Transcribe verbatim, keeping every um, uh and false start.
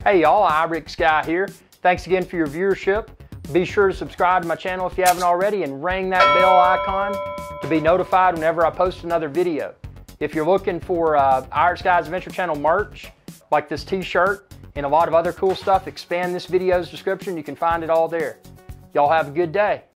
Hey y'all, iRick's Guy here. Thanks again for your viewership. Be sure to subscribe to my channel if you haven't already and ring that bell icon to be notified whenever I post another video. If you're looking for uh, iRick's Guy's Adventure Channel merch, like this t-shirt and a lot of other cool stuff, expand this video's description. You can find it all there. Y'all have a good day.